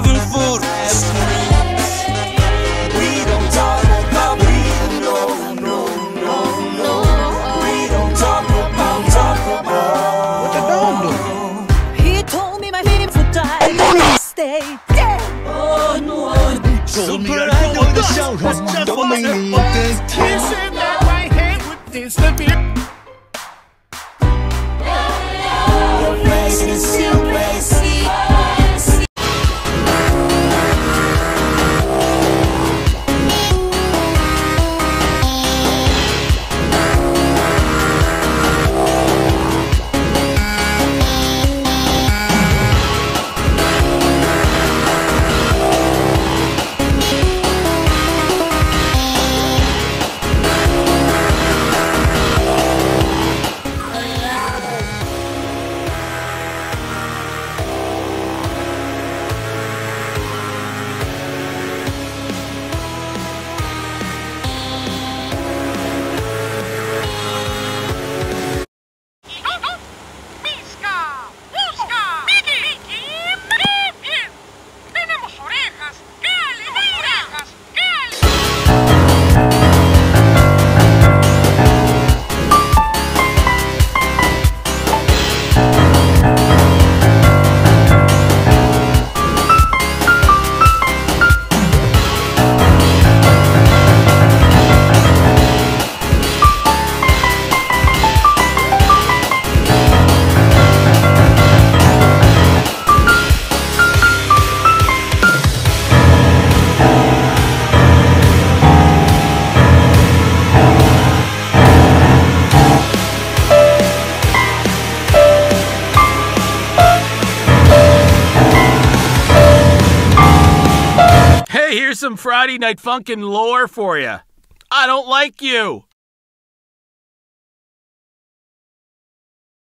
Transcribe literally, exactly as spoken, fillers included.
having food. We don't talk about weed, no, no, no, no. We don't talk about, talk about. What the dog do? He told me my feelings would die. Stay dead. Oh no. Told me I know the show was just for me. He said that my head would disappear. Your face is still crazy. Here's some Friday Night Funkin' lore for you. I don't like you.